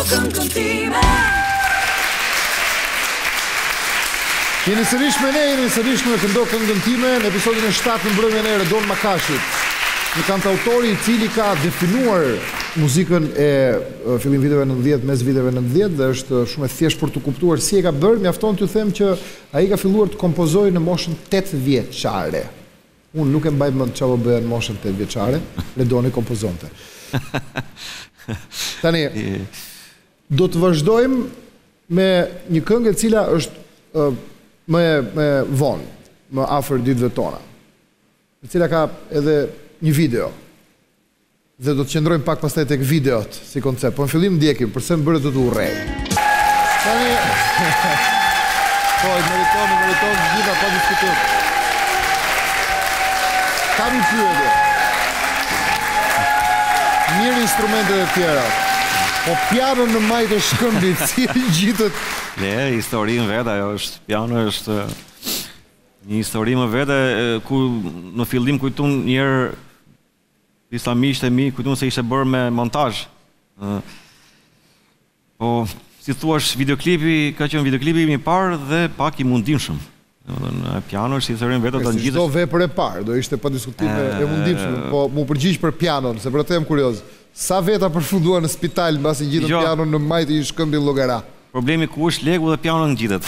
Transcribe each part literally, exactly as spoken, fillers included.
këngën time. Jeni sërish me ne, jeni sërish me Këndo këngën time në episodin e shtatë në mbrëmjen e Redon Makashit. Një kantautori i cili ka definuar muzikën e fillim viteve nëntëdhjetë, mes viteve nëntëdhjetë dhe është shumë e thjeshtë për të kuptuar si e ka bërë, mjafton t'ju them që ai ka filluar të kompozojë në moshën tetë vjeçare. Unë nuk e mbaj mend çfarë bëja në moshën tetë vjeçare, Redoni kompozonte. Tani do të vazhdojmë me një këngë e cila është uh, më më vonë, më afër ditëve tona, e cila ka edhe një video. Dhe do të qëndrojmë pak pastaj tek videot si koncept. Po në fillim ndjekim përse më bëre të të urrej. Tani po, meriton, meriton të gjitha pa diskutim. Kam një pyetje. Mirë instrumentet e tjera. Po piano në majtë e shkëmbit, si e gjitët? Ne, historinë vetë, ajo është, piano është një histori më vete, ku në fillim kujtun njerë disa miqtë e mi, kujtun se ishte bërë me montazh. Po, si thuash, videoklipi, ka qenë videoklipi i parë dhe pak i mundimshëm. Piano është historinë vetë të ngjitës. Do vepër e parë, do ishte pa diskutime e mundimshëm, po mu përgjigj për pianon, se për atë jam kurioz. Sa veta përfunduan në spital mbasi ngjitën pianon në majtë i shkëmbit llogara? Problemi ku është legu dhe piano ngjitet.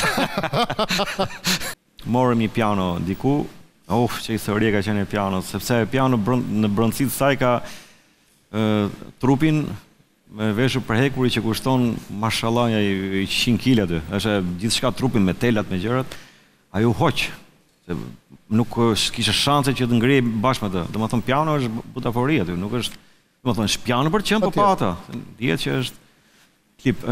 Morëm një piano diku, uf, që histori ka qenë e pianos, sepse piano në brëndësit saj ka trupin me veshur përhekuri që kushton mashallah një qind kile aty, është gjithë shka trupin me telat, me gjërat, ajo hoq, nuk kishe shanse që të ngrije bashkë me të, dhe më thonë piano është butafori aty, nuk është, dhe më thonë, është piano për qëmë, po pa ata, djetë që është klip,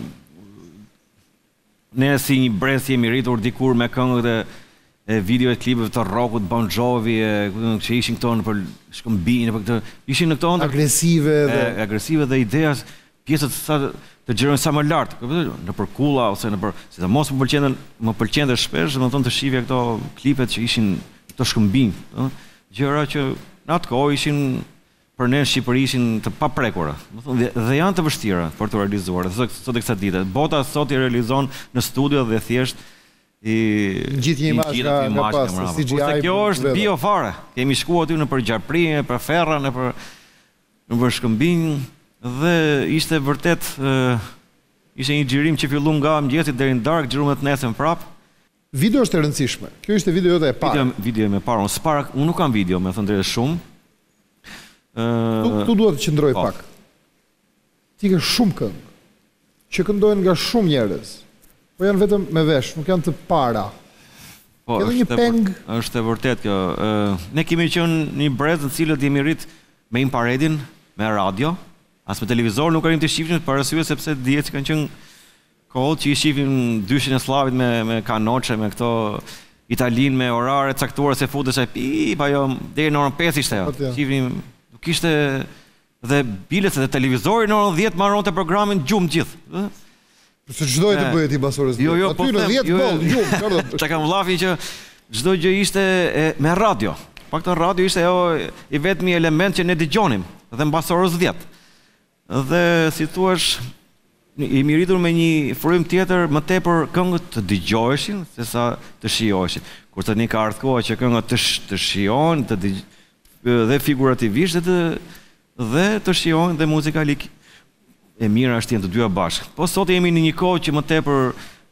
ne si një brez jemi rritur dikur me këngët e video e klipëve të rockut, Bon Jovi, që ishin këto në për shkëmbin, ishin në këto në agresive dhe agresive dhe ideas, pjesët të gjerojnë sa më lartë, në për kulla, ose në për, si të mos më pëlqente shpesh, dhe më thonë të shifja këto klipet që ishin këto shkëmbin, gjëra që në atë kohë ishin për ne në Shqipëri ishin të paprekura, dhe janë të vështira për të realizuar, sot e kësa dite. Bota sot i realizon në studio dhe thjesht i gjithë një imazh ka pas, C G I. Kjo është bio fare. Kemi shkuar aty në për Gjarprinje, për Ferra, në për Shkëmbin, dhe ishte vërtet, ishte një xhirim që fillu nga mëngjesit deri në darkë, xhiruam të nesër prap. Video është e rëndësishme. Kjo ishte video jote e parë. Video e parë. Unë nuk kam video, me thënë drejtë shumë. Tu duhet të qëndroj pak. Ti ke shumë këngë që këndojnë nga shumë njerëz, po janë vetëm me vesh, nuk janë të para. Po, është e vërtet kjo. Ne kemi qenë një brez në cilët jemi rrit me imparedin, me radio, as me televizor nuk arrim të shifim për arsye sepse dihet që kanë qenë kohët që i shifim dyshin e slavit me kanoçe, me këto Italin me orare caktuara se futesh ai pip, ajo deri në orën pesë ishte ajo. Shifim kishte dhe bilet dhe televizori në orën dhjetë marronte programin gjumë gjithë. Se çdoj të bëhet i basorës. Jo, jo, aty në dhjetë boll gjumë. Ta kam vllafi që çdo gjë ishte me radio. Pak të radio ishte ajo i vetmi element që ne dëgjonim dhe mbasorës dhjetë. Dhe si thuash, i miritur me një frym tjetër më tepër këngët të dëgjoheshin se sa të shijoheshin. Kur tani ka ardhur koha që këngët të, të shijohen, të dëgj... dhe figurativisht dhe të, dhe të shijohen dhe muzikalik e mira është jenë të dyja bashkë. Po sot jemi në një kohë që më tepër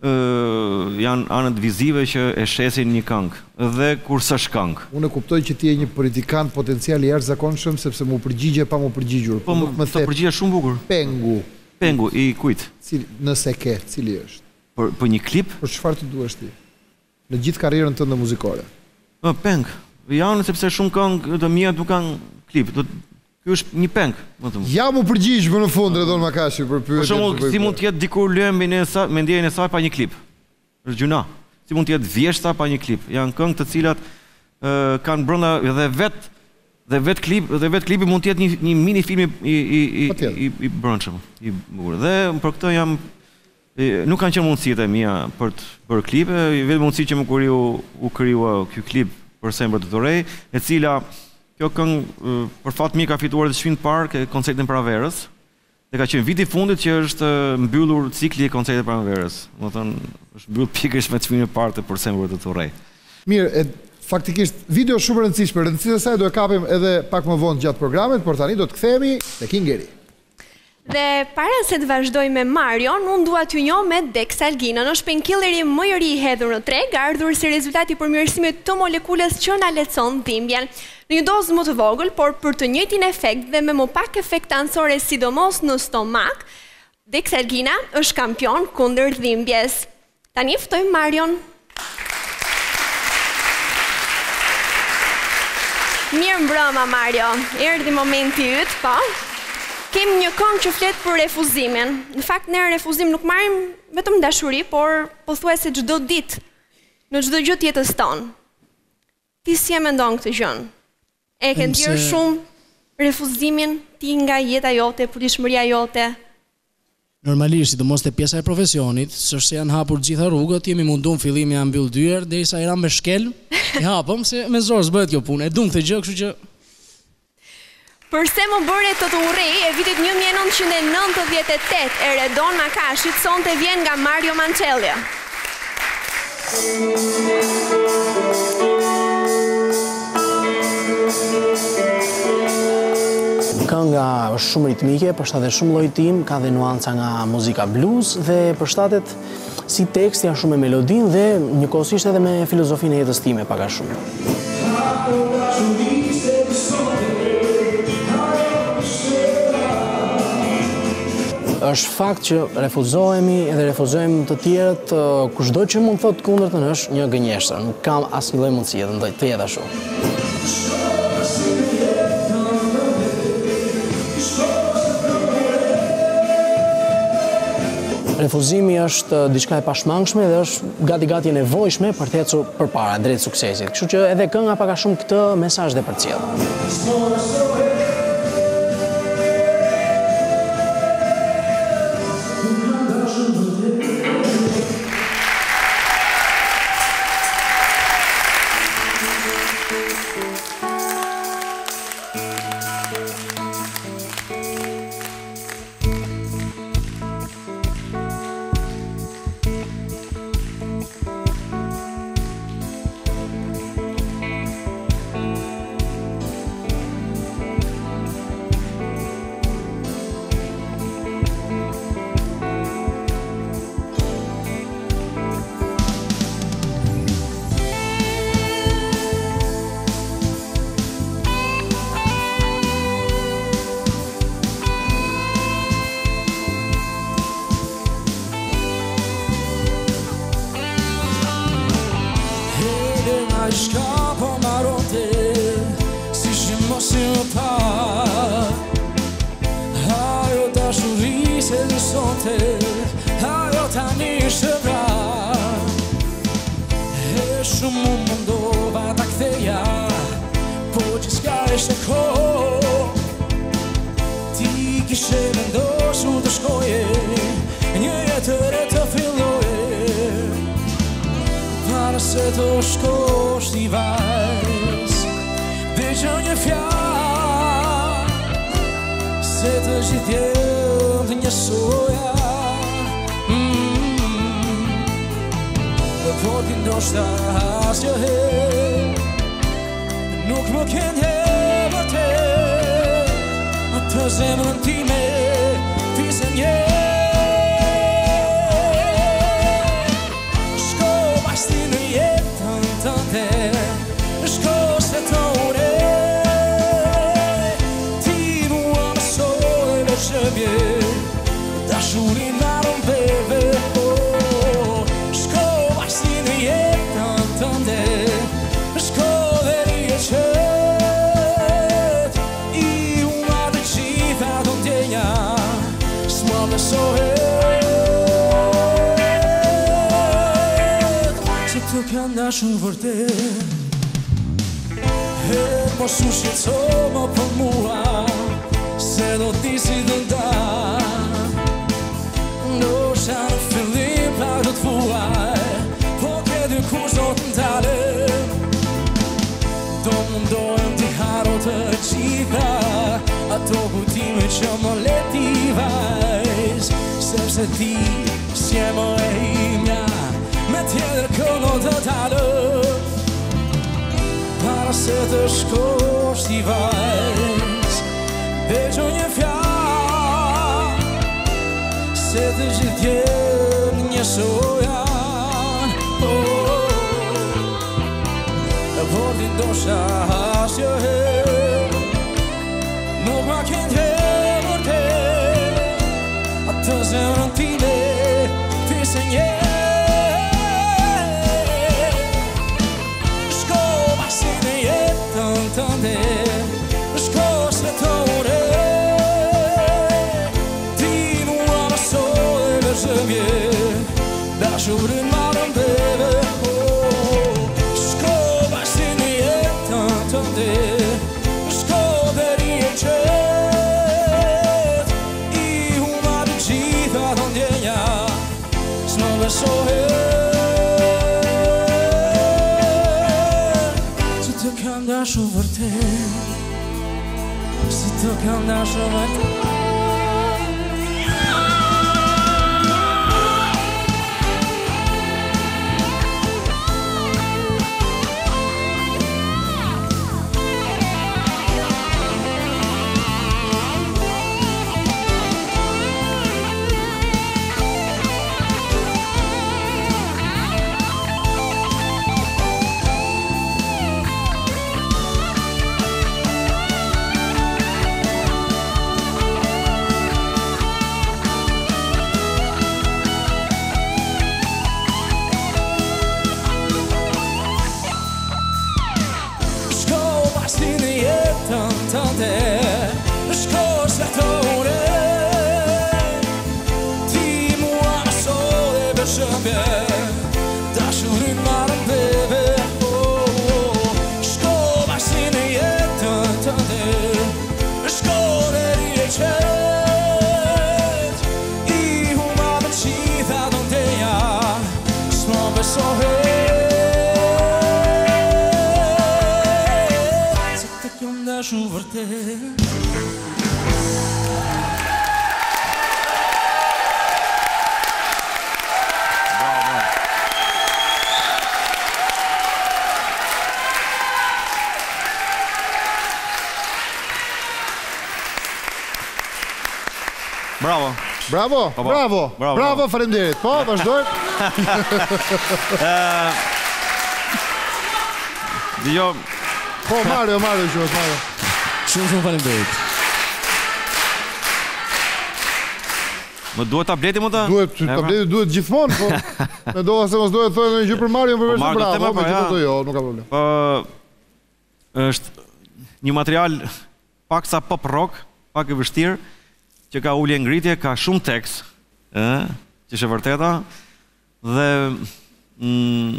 uh, janë anët vizive që e shesin një këngë dhe kur s'është këngë. Unë e kuptoj që ti je një politikan potencial i jashtëzakonshëm sepse mu përgjigje pa mu përgjigjur. Po më të përgjigje shumë bukur. Pengu. Pengu, i kujt? Cili, nëse ke, cili është? Për, për një klip? Për çfarë të duhesh ti? Në gjithë karrierën tënde muzikore. Po, peng. Janë sepse shumë këngë të mia nuk kanë klip. Ky është një peng, më thëmë. Ja mu përgjigj më në fund Redon Makashi për pyetjen. Për shembull, si mund të jetë dikur lëmbi në sa me ndjenjën e saj pa një klip? Është gjuna. Si mund të jetë vjeshta pa një klip? Janë këngë të cilat uh, kanë brenda dhe vet dhe vet klip dhe vet klipi mund të jetë një, një mini film i i i i, i brendshëm, i bukur. Dhe për këtë jam e, nuk kanë qenë mundësitë e mia për të bërë klipe, vetëm mundësi që më kuriu u krijua ky klip për Sembrë të Torej, e cila kjo këngë për fat mirë ka fituar edhe çmim të parë ke koncertin Praverës Dhe ka qenë viti i fundit që është mbyllur cikli i koncerteve pranverës. Do të thonë, është mbyllur pikërisht me çmimin e parë për semër të Turrej. Mirë, e, faktikisht video shumë e rëndësishme, rëndësisht e saj do e kapim edhe pak më vonë gjatë programit, por tani do të kthehemi tek Ingeri. Dhe para se të vazhdoj me Marion, unë dua t'ju njoh me Dex Alginën. Është painkilleri më i ri i hedhur në treg, ardhur si rezultat i përmirësimit të molekulës që na lehtëson dhimbjen. Në një dozë më të vogël, por për të njëjtin efekt dhe me më pak efekt anësore, sidomos në stomak, Dex Algina është kampion kundër dhimbjes. Tani ftoj Marion. Mirë mbrëma Mario, erdhi momenti yt, po. Kem një këngë që flet për refuzimin. Në fakt ne refuzim nuk marrim vetëm dashuri, por pothuajse çdo ditë, në çdo gjë të jetës tonë. Ti si e mendon këtë gjë? E ke ndier shumë refuzimin ti nga jeta jote, pritshmëria jote? Normalisht, sidomos te pjesa e profesionit, s'është se janë hapur gjitha rrugët, jemi munduar fillimi janë mbyll dyer, derisa era me shkel, e hapëm se me zor s'bëhet kjo punë. E dum këtë gjë, kështu që Përse më bëre të të urrej e vitit një mijë e nëntëqind e nëntëdhjetë e tetë e Redon Makashit, sonte vjen nga Mario Mancelli. Kënga është shumë ritmike, përshtatet shumë llojtim, ka dhe nuanca nga muzika blues dhe përshtatet si tekst janë shumë me melodin dhe njëkohësisht edhe me filozofinë e jetës time pak a shumë. Është fakt që refuzohemi edhe refuzojmë të tjerët, kushdo që mund thotë kundërtën është një gënjeshtër, nuk kam asnjë lloj mundësie të jetë ashtu. Refuzimi është diçka e pashmangshme dhe është gati-gati e nevojshme për të ecur përpara drejt suksesit. Kështu që edhe kënga pak a shumë këtë mesazh dhe përcjell. Shka po marote, si shimosi më par. Ajo dashuri se lësonte, ajo tani është vrar. E shumë më mundova ta ktheja, po që s'ka ishte kohë. Ti kishe vendosur të shkoje, një jetë e re të filloje. Para se të shkosh t'i vajz, dhe që një fjall, se të gjithjem të njësoja. mm. Dhe por ti ndoshta asgjë herë nuk më këndje vërtet, atë zemrën time fisën një. Dashurin nga rompeve, oh. Shko bashkë në jetën tënde, shko dhe rije qët, i uma të gjitha të ndjenja, s'ma besohet. Se të kanë dashur vërtet, e mos u shqetëso më për mua, se do ti si të nda. Ndoshta në fillim pak do t'fuaj, po ke dy kush do t'ndalem. Do mundohem t'i haro të gjitha, ato kujtime që më le t'i vaj. se ti siamo e imja me tjetër këno të talës para se të shkosh t'i vajz veço një fjalë se të gjithë jenë një sojan por ti ndosha asgjë herë nuk ma kënë të vërtet atë zemrën time ti se nje shko basi në jetën tënde shko se të ure ti mua mëso e vërshëmje dashurin marën bebe shko basi në jetën tënde shko deri e qet i huma të gjitha të ndjenja s'më besohet se të kam dashur vërtet se të kam dashur vërtet shko se të ure ti mua mëso e beshëmbje dashurin marën bebe shko basi në jetën tënde shko deri e qet i huma të gjitha të ndjenja s'më besohet se të kam dashur vërtet Bravo. Bravo, po, po. bravo, Bravo, bravo, faleminderit. Po, vazhdoj. Dëgjoj, Po, Mario, Mario, quhet Mario. Shumë shumë faleminderit. më duhet tableti më ta? Duhet, tableti duhet gjithmonë, po. Mendova se mos duhet të thojë ndonjë gjë për Mario, përveç se Mario, bravo, tema, po, megjithatë ja. jo, nuk ka problem. Po është një material pak sa pop rock, pak i vështirë, që ka ulje ngritje, ka shumë tekst, ë, që është e vërteta, dhe mm,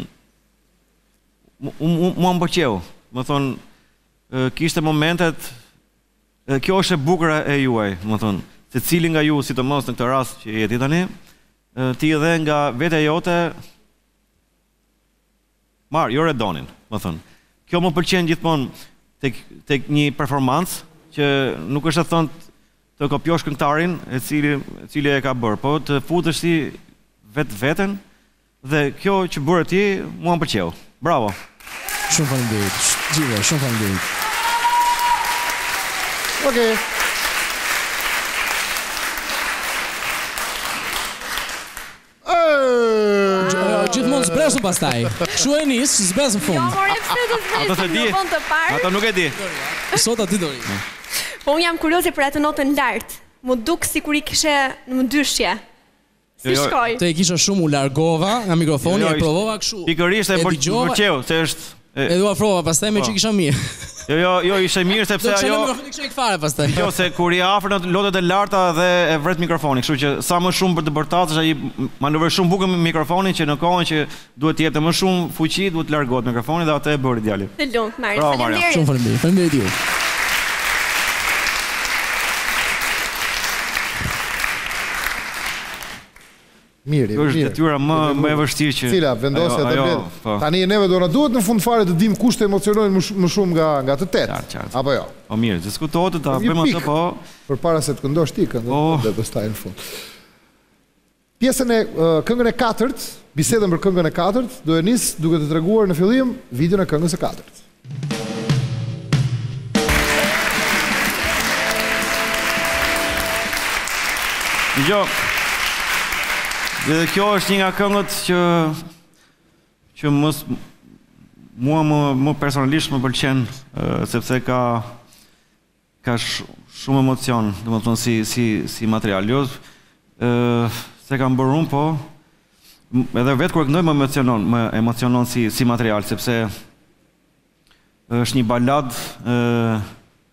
mua më pëlqeu, më thonë, kishte momentet, kjo është e bukur e juaj, më thonë, se cili nga ju, sidomos në këtë rast që jeti tani, ti edhe nga vete jote, marë, jo redonin, më thonë. Kjo më pëlqen gjithmonë tek, tek një performancë, që nuk është të thonë të kopjosh këngëtarin e cili, e cili e ka bërë, po të futësh ti vetë veten, dhe kjo që bërë ti, mua më pëlqeu. Bravo! Shumë faleminderit. Gjithë, shumë faleminderit. Okej. Gjithmonë zbresu pastaj. Kështu e nis, zbres në Jo, fund. more pse të Ata se zbresim di. në vend të parë. Ata nuk e di. Sot aty do vi. Po unë jam kurioze për atë notën lart. Mu duk sikur i kishe në dyshje. Si Jo, jo. shkoj? Te e kisha shumë, u largova nga mikrofoni, Jo, jo, e provova kështu. Pikërisht e E për- dëgjova- pëlqeu, se është... e- E dua prova pastaj me Po. që kisha mirë. Jo, jo, jo, ishte mirë Do sepse të kisha ajo... në mikrofon, kisha ik fare pastaj. Jo, se kur i afër në lotet e larta dhe e vret mikrofoni, kështu që sa më shumë për të bërtatësh ai manovër shumë bukur me mikrofonin që në kohën që duhet të jepte më shumë fuqi, duhet të largohet mikrofoni dhe atë e bëri djali. Të lumt, Mario. Bravo, Mario. Faleminderit. Shumë faleminderit. Faleminderit ju. Mirë, Kjo është mirë. detyra më më e vështirë që Cila vendosja ajo- ajo, tablet. po. Tani neve do na duhet në fund fare të dim kush të emocionojnë më, sh më shumë nga nga të tet. Qartë, qartë. Apo jo. Po mirë, diskutohet ta Një bëjmë atë pikë. po. Përpara se të këndosh ti këngën Po. dhe pastaj në fund. Pjesën e uh, këngën e katërt, bisedën për këngën e katërt, do e nis duke të treguar në fillim videon e këngës së katërt. Jo, dhe kjo është një nga këngët që që mës, mua më, më personalisht më pëlqen, uh, sepse ka ka sh, shumë emocion, domethënë si si si material. Jo, uh, se kam bërë unë, po edhe vetë kur këndoj më emocionon, më emocionon si si material, sepse është një balad, uh,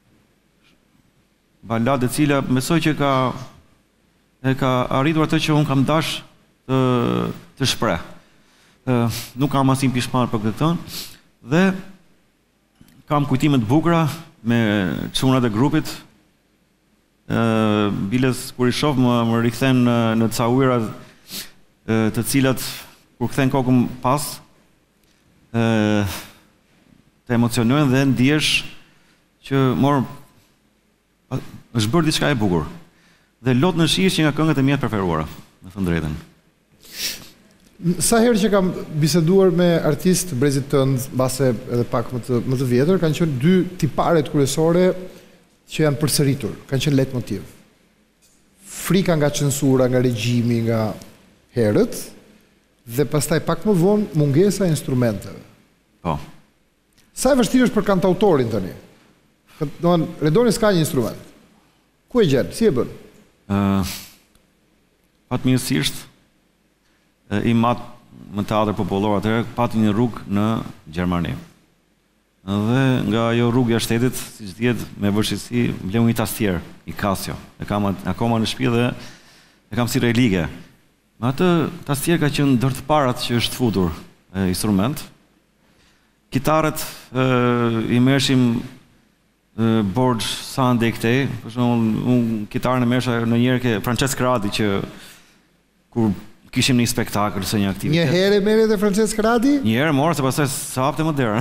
balad e cila besoj që ka e ka arritur atë që unë kam dash të, të shpreh. Uh, nuk kam asim pishmar për këtë, dhe kam kujtime të bukura me çunat e grupit. Uh, biles kur i shoh më, më rikthen në, në ca ujëra uh, të cilat kur kthen kokën pas uh, të emocionojnë dhe ndihesh që mor është bërë diçka e bukur. Dhe lot në shi që nga këngët e mia të preferuara, me thënë drejtën. Sa herë që kam biseduar me artist brezit tënd, mbase edhe pak më të, më të vjetër, kanë qenë dy tiparet kryesore që janë përsëritur, kanë qenë leitmotiv. Frika nga censura, nga regjimi, nga herët, dhe pastaj pak më vonë mungesa e instrumenteve. Po. Sa e vështirë është për kantautorin tani? Domthon, Redoni s'ka një instrument. Ku e gjen? Si e bën? Uh, Fatmirësisht, uh, i mat më teatër popullor atëherë pati një rrugë në Gjermani. Dhe nga ajo rrugë e shtetit, siç dihet, me vështirësi bleu një tastier, i Casio. E kam akoma në shtëpi dhe e kam si relige. Me atë tastier ka qenë ndër të parat që është futur e, instrument. Kitarët uh, i merrshim Borg Sande këtej, për shembull, unë kitarën e mesha në njëherë ke Francesc Radi që kur kishim një spektakël ose një aktivitet. Një herë merret e Francesc Radi? Një herë morë, se pastaj sa hapte më derën.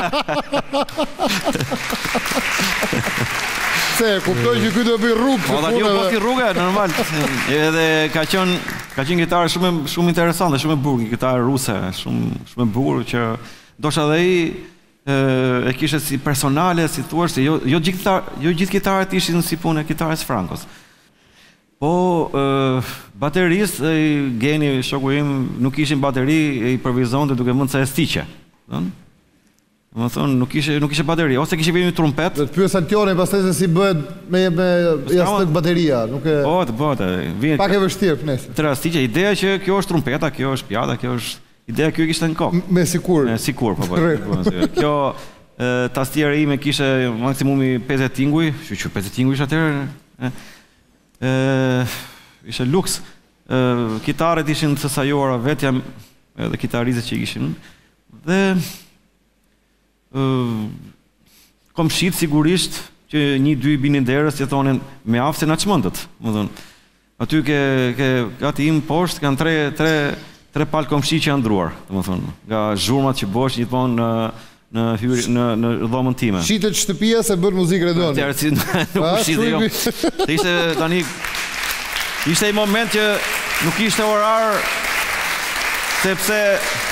Se kuptoj që ky do bëj rrugë. Po aty po ti rrugë normal. Edhe ka qenë ka qenë gitarë shumë shumë interesante, shumë e bukur, gitarë ruse, shumë shumë e bukur që ndoshta edhe ai e kishte si personale, si thua se jo jo gjithë jo gjithë kitarët ishin si punë e kitarës Frankos. Po uh, baterist e Geni, shoku im, nuk ishin bateri, e improvizonte duke mend se e stiqe. Ëh? Më thonë, nuk ishe nuk ishe bateri, ose kishte vënë trumpet. Do të pyes Antione pastaj se si bëhet me me jashtë bateria, nuk e. Po, të bëhet. Vjen pak e vështirë nëse. Tre stiqe, ideja që kjo është trumpeta, kjo është pjata, kjo është ideja kjo kishte në kokë. Me sikur. Me sikur, po po. Kjo tastiera ime kishte maksimumi pesëdhjetë tinguj, kështu që pesëdhjetë tinguj ishte atëherë. Ë, ishte luks. Ë, kitarët ishin të sajuara vetja, edhe kitarizët që ishin. Dhe ë komshit sigurisht që një dy binin derës që thonin me aftë se na çmendët, më thonë. Aty ke ke gati im poshtë kanë tre tre tre palë komshi që janë ndruar, domethënë, nga zhurmat që bosh gjithmonë në në hyri në në dhomën time. Shitet shtëpia se bën muzikë Redoni. Atëherë si nuk shitet jo. Ishte tani ishte një moment që nuk ishte orar sepse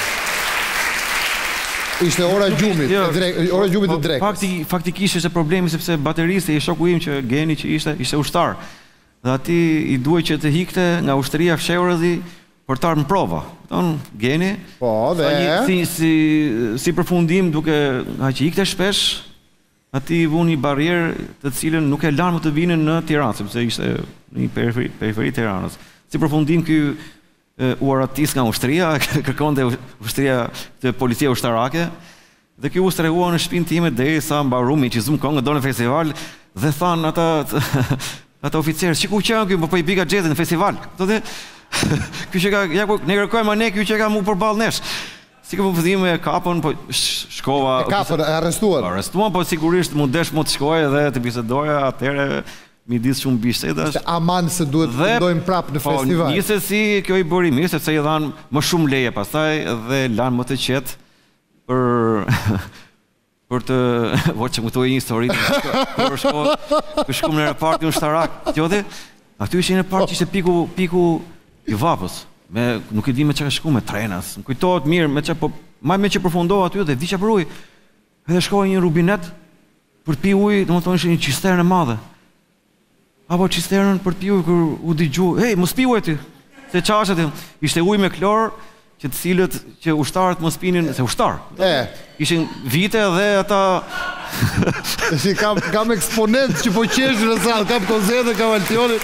ishte ora e gjumit, e drek, ora e gjumit të drekës. Fakti faktikisht ishte problemi sepse bateristi i shoku im që Geni që ishte ishte ushtar. Dhe ati i duhej që të hikte nga ushtëria fshehurëzi për të ardhur në prova. Don Geni. Po, dhe si si si përfundim duke nga që ikte shpesh, aty i vuni një barrierë të cilën nuk e lan më të vinin në Tiranë, sepse ishte në një periferi periferi Tiranës. Si përfundim ky u aratis nga ushtria, kërkonte ushtria të policia ushtarake, dhe ky u strehua në shtëpinë time derisa mbarumi që zum këngë do në festival dhe than ata ata oficerë, "Çiku qen ky, po po i bika xhezin në festival." Thotë, "Ky që ka ja ku ne kërkojmë ne, ky që ka mu përball nesh." Si ka përfundim e kapën, po shkova. E kapën, e arrestuan. Arrestuan, po sigurisht mund desh më të shkoj edhe të bisedoja atëherë midis shumë biseda. Aman se duhet të ndojmë prapë në festival. Po, njësesi kjo i bëri mirë sepse i dhan më shumë leje pastaj dhe lan më të qetë për për të voçë më thuaj një histori. Por shko, shkom në repartin ushtarak. Qoftë, aty ishin në park që ishte piku piku i vapës, me nuk e di me çka shku me trenas. Më kujtohet mirë me çka po më me që përfundova aty dhe viça për ujë. Edhe shkova një rubinet për të pi ujë, domethënë ishte një cisternë e madhe. Apo cisternën për të pi ujë kur u dëgjoj, "Hey, mos pi ujë ti." Se çashet ishte ujë me klor, që të cilët që ushtarët mos pinin, se ushtar. E, Ishin vite dhe ata si kam kam eksponent që po qesh në sallë, kam Kozete, kam Altioni.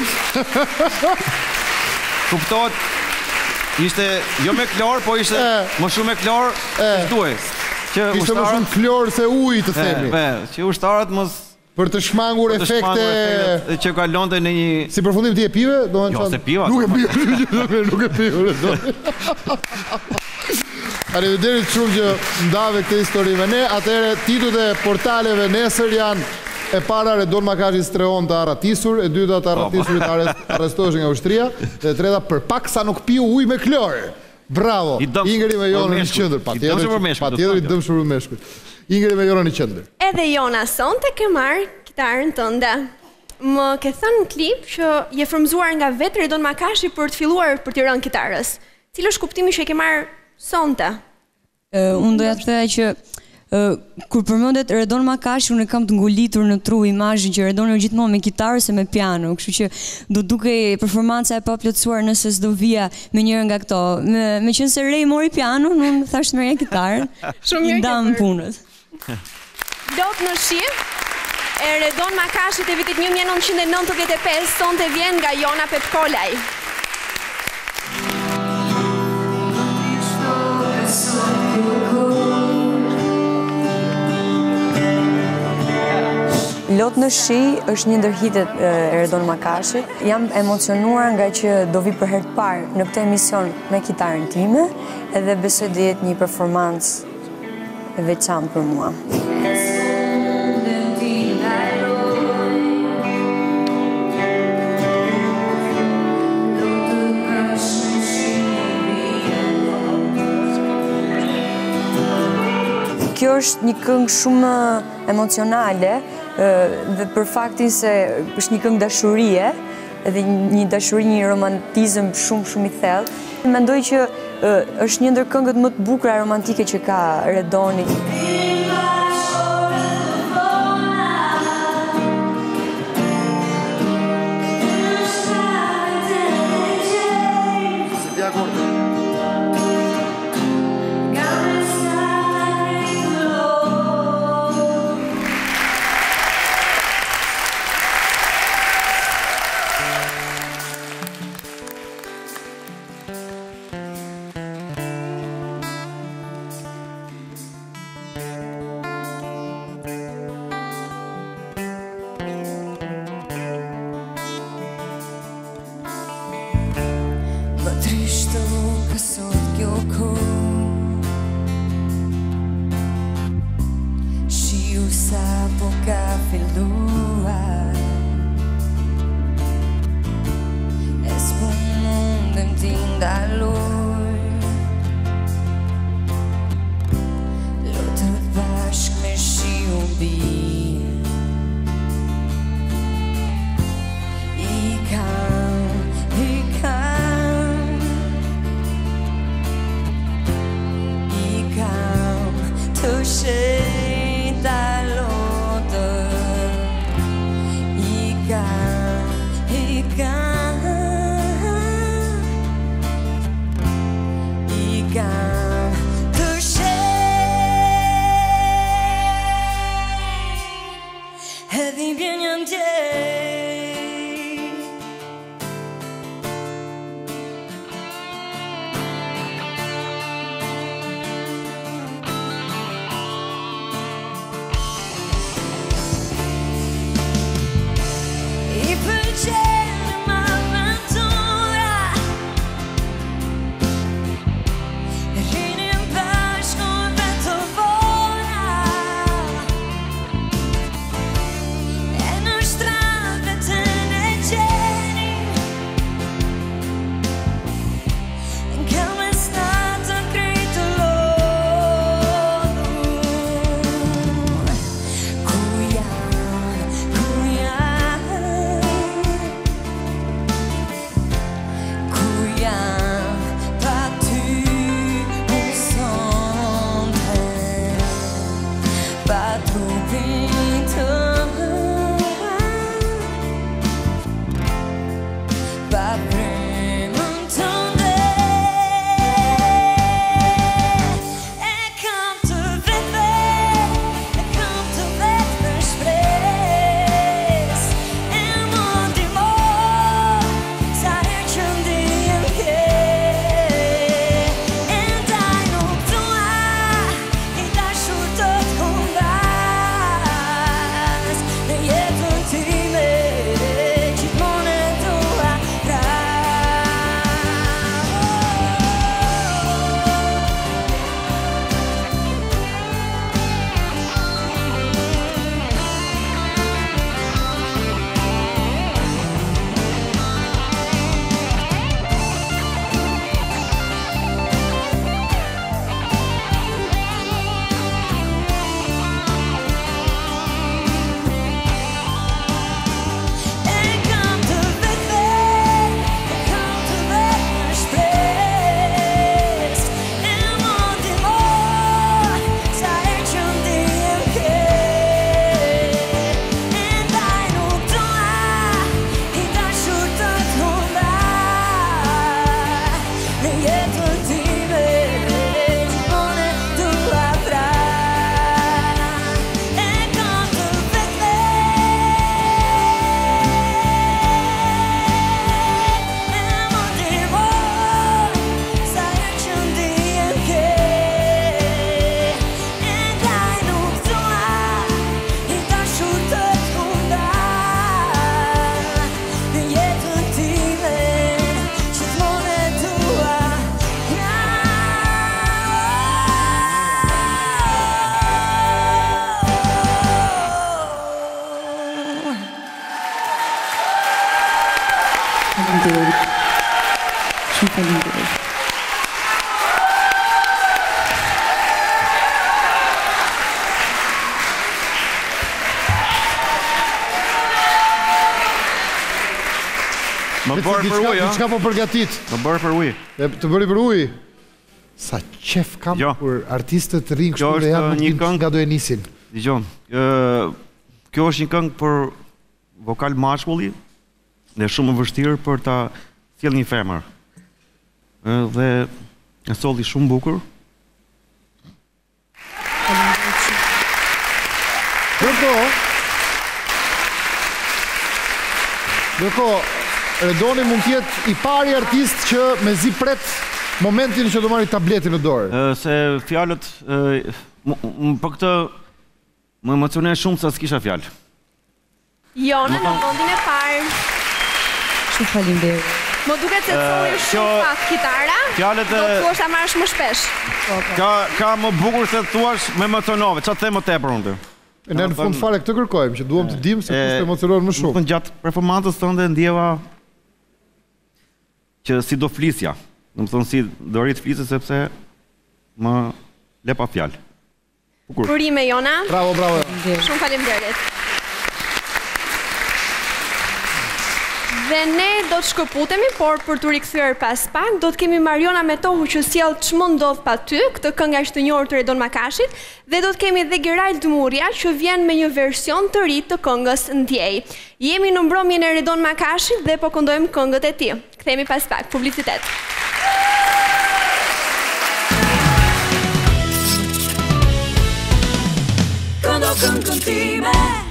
kuptohet ishte jo me klor, po ishte E. më shumë me klor, E. duaj. Që Ishte më shumë florë se ujë, të e, themi. be, që ushtarët mos Për të shmangur të shmangur efekte... efektet që kalonte në një Si përfundim ti e pive? Do Jo, se piva. Nuk e pive, nuk e pive. Arrivederit shumë që ndave këtë histori me ne. Atëherë titut e portaleve nesër janë: e para, Redon Makashi streon të arratisur, e dyta të arratisurit arrest, arrestohesh nga ushtria, dhe e treta për pak sa nuk piu ujë me klor. Bravo. I dëmshëm Ingrid me Jonën në për qendër, meshkujt. I dëmshëm për meshkujt, patjetër i do të dëmshëm për meshkujt. Ingrid me Jonën në qendër. Edhe Jona, sonte ke marrë kitarën tënde. Më ke thënë në klip që je frymzuar nga vetë Redon Makashi për të filluar për të rënë kitarës. Cili është kuptimi që e ke marrë sonte? Uh, unë doja të thëja që uh, kur përmendet Redon Makashi, unë kam të ngulitur në tru imazhin që Redoni është gjithmonë me kitarë se me piano, kështu që do duke performanca e paplotësuar nëse s'do vija me njërin nga këto. Me, me qenë se Rej mori pianon, unë thash të merrja kitarën. Shumë mirë I ndam ke bërë. punës. Lot në shi e Redon Makashit e vitit një mijë e nëntëqind e nëntëdhjetë e pesë sonte vjen nga Jona Pepkolaj. Lot në shi është një ndër hitet e Redon Makashit. Jam emocionuar nga që do vi për herë të parë në këtë emision me kitarën time, edhe besoj të jetë një performancë e veçantë për mua. Kjo është një këngë shumë emocionale, dhe për faktin se është një këngë dashurie, edhe një dashuri, një romantizëm shumë shumë i thellë. Mendoj që është një ndër këngët më të bukura romantike që ka Redoni. Faleminderit. Shumë faleminderit. Më bërë për ujë, Diçka po përgatit. Më bërë për ujë. E të bëri për ujë. Sa qef kam Jo. për artistët të rinj Kjo kështu dhe është janë nuk një din këngë- nga do e nisin. Dgjom, ë kjo është një këngë për vokal mashkulli dhe shumë e vështirë për ta sjellë një femër. Ë dhe e solli shumë bukur. Ndërkohë, ndërkohë, Redoni mund të jetë i pari artist që mezi pret momentin që do marrë tabletin në dorë. Ë se fjalët ë m- m- për këtë më emocionoi shumë se s'kisha fjalë. Jona në vendin e parë. Shumë faleminderit. Më duket se solli kjo- shumë pak kitara. fjalët Do e- të thuash ta marrësh më shpesh. Ka ka më bukur se thuash me emocionove. Çfarë them më tepër unë? ty? E ne në fund fare këtë kërkojmë, që duam të dim se kush të emocionon më shumë. Më gjatë performancës tënde ndjeva që si do flisja. Do të thonë si do rrit flisë sepse më le pa fjalë. Bukur. Burime Jona. Bravo, bravo. Shumë faleminderit. Dhe ne do të shkëputemi, por për të rikthyer pas pak, do të kemi Mariona Metohu që sjell ç'më ndodh pa ty, këtë këngë aq të njohur të Redon Makashit, dhe do të kemi edhe Gerald Dëmurja që vjen me një version të ri të këngës Ndjej. Jemi në mbrëmjen e Redon Makashit dhe po këndojmë këngët e tij. Kthehemi pas pak, publicitet. Këndo këngën time